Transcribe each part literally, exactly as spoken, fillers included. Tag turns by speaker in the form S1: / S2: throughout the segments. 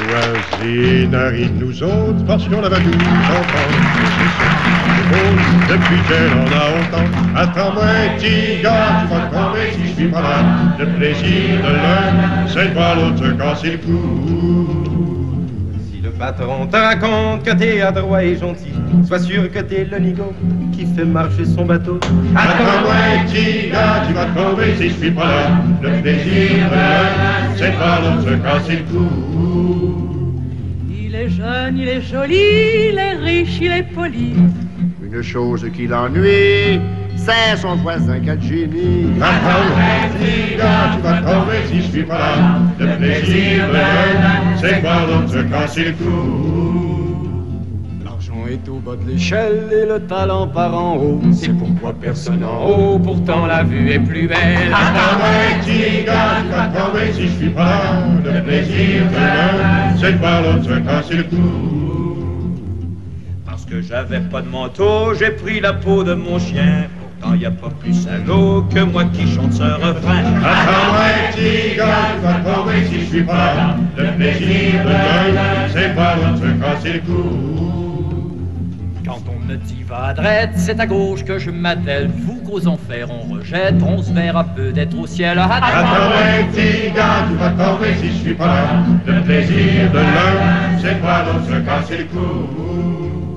S1: voisinnerie de nous autres, parce qu'on avait tout entendu. Depuis qu'elle en a autant, attends-moi, petit gars, tu vas tomber si je suis pas là. Le plaisir de l'un, c'est pas l'autre se casser le cou.
S2: Si le patron te raconte que t'es adroit et gentil, sois sûr que t'es le nigo qui fait marcher son bateau.
S1: Attends-moi, petit gars, tu vas tomber si je suis pas là. Le plaisir de l'un, c'est pas l'autre se casser le cou.
S3: Il est jeune, il est joli, il est riche, il est poli.
S4: Une chose qui l'ennuie, c'est son voisin qui a de génie.
S1: Attends-moi, petit gars, tu vas tomber si je suis pas là. Le plaisir de l'un, c'est pas l'autre se casser le cou.
S5: L'argent est au bas de l'échelle et le talent par en haut. C'est pourquoi personne en haut, pourtant la vue est plus belle.
S1: Attends-moi, petit gars, tu vas tomber si je suis pas là. Le plaisir de l'un, c'est pas l'autre se casser le cou.
S6: Parce que j'avais pas de manteau, j'ai pris la peau de mon chien. Pourtant y a pas plus salaud que moi qui chante ce refrain.
S1: Attends-moi, petit gars, tu vas tomber si je suis pas là. Le plaisir de l'un, c'est pas l'autre se casser le cou.
S7: Quand on me dit va à droite, c'est à gauche que je m'attelle. Fou qu'aux enfers on rejette, on se verra peu d'être au ciel.
S1: Attends-moi, petit gars, tu vas tomber si je suis pas là. Le plaisir de l'un, c'est pas l'autre se casser le cou.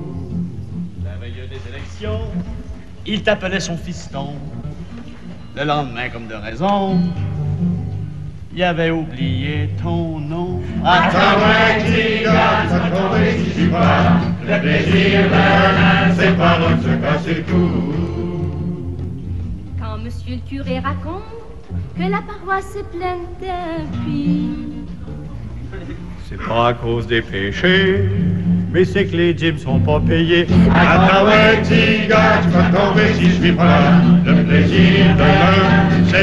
S8: Il t'appelait son fiston. Le lendemain, comme de raison, il avait oublié ton nom.
S1: Attends-moi, petit gars, tu vas tomber si je suis pas là. Le plaisir de l'un, c'est pas l'autre se casser le cou.
S9: Quand monsieur le curé raconte que la paroisse est pleine d'impies,
S5: C'est pas à cause des péchés, mais c'est que les dîmes sont pas payés.
S1: Attends-moi, petit gars, tu vas tomber si je suis pas là. Le plaisir de l'un, c'est